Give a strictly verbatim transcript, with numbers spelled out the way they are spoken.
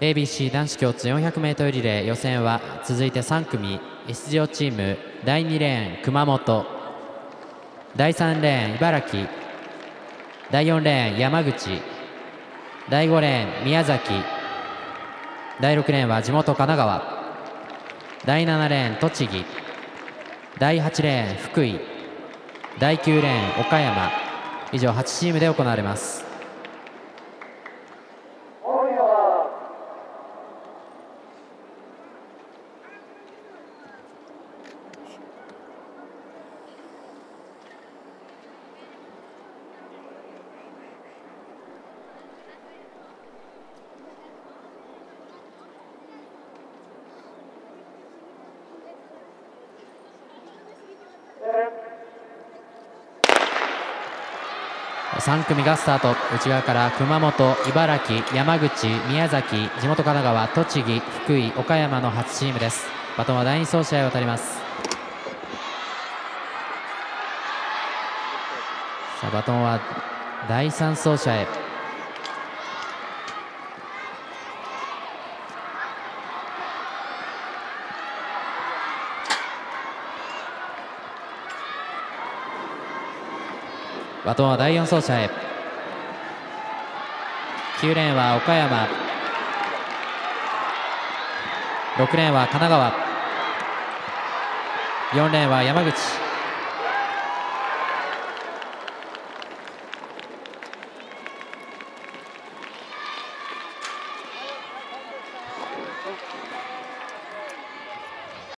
エービーシー 男子共通 よんひゃくメートル リレー予選は続いてさん組出場チームだいにレーン熊本、だいさんレーン茨城、だいよんレーン山口、だいごレーン宮崎、だいろくレーンは地元神奈川、だいななレーン栃木、だいはちレーン福井、だいきゅうレーン岡山、以上はちチームで行われます。さん組がスタート。内側から熊本、茨城、山口、宮崎、地元神奈川、栃木、福井、岡山のはちチームです。バトンはだいに走者へ渡ります。さあバトンはだいさん走者へ。バトンはだいよん走者へ。きゅうレーンは岡山、ろくレーンは神奈川、よんレーンは山口、